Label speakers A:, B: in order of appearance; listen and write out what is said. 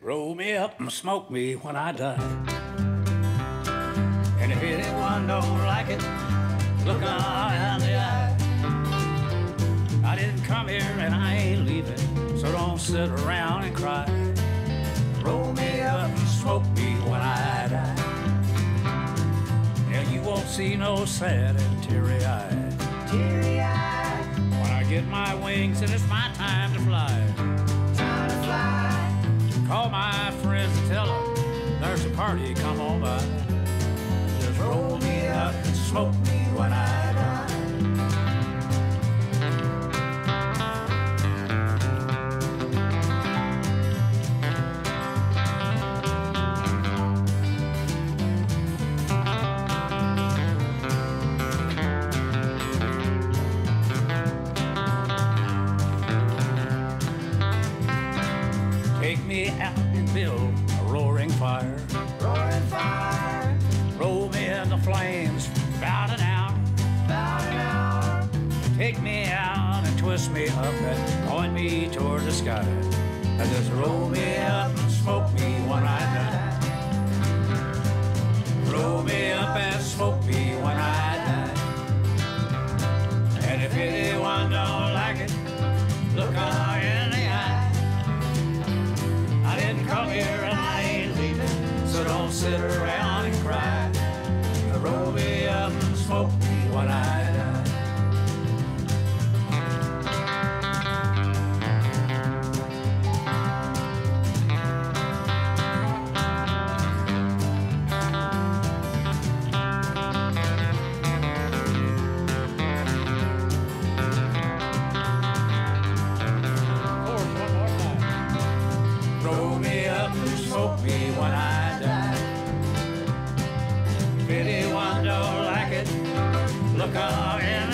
A: Roll me up and smoke me when I die. And if anyone don't like it, look her in the eye. I didn't come here and I ain't leaving, so don't sit around and cry. Roll me up and smoke me when I die. Yeah, you won't see no sad and teary-eyed.
B: Teary-eyed.
A: When I get my wings and it's my time to fly.
B: Time to fly.
A: Call my friends and tell them there's a party, come on by. Just roll me up and smoke me when I die. Take me out and build a roaring fire.
B: Roaring fire.
A: Roll me in the flames about an hour.
B: About an hour.
A: Take me out and twist me up and point me toward the sky. And just roll me up and smoke me when I die. Roll me up and smoke me when I die. And if anyone don't like it, look her in the eye. I didn't come here and I ain't leaving, so don't sit around and cry. Roll me up and smoke me when I die. Roll me up and smoke me when I die. If anyone don't like it, look her in